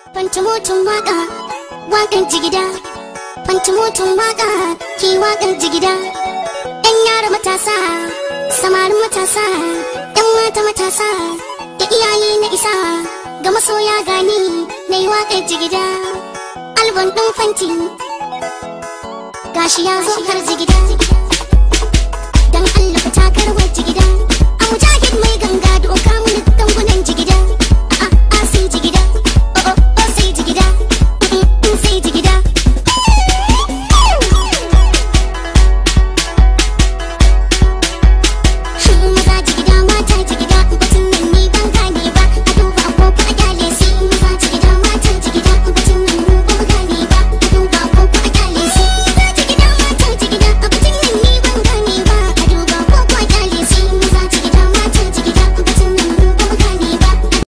Fantumotun waka, wakan jigida. Fantumotun waka, ki wakan jigida. Yan yara matasa, samarin matasa, yan mata matasa, da iyaye na isa, ga masoya gani, na yi wakan jigida. Albon ɗin fanti, gashi ya zo har jigida.